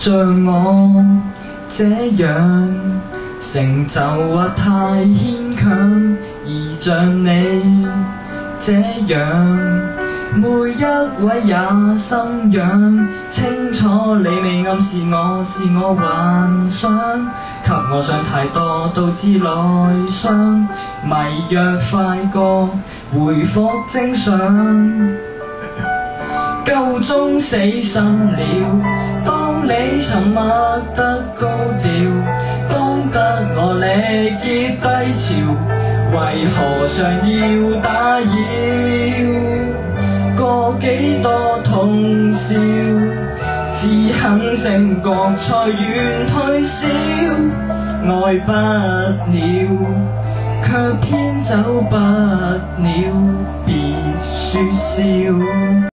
像我這樣成就或太牽強，而像你這樣每一位也心癢，清楚你未暗示我是我幻想，給我想太多導致內傷，迷藥快過回復正常，夠鐘死心了。當你沉默得高調，當得我力竭低潮，為何常要打擾？過幾多通宵，只肯勝局才願退燒，愛不了，卻偏走不了，別説笑。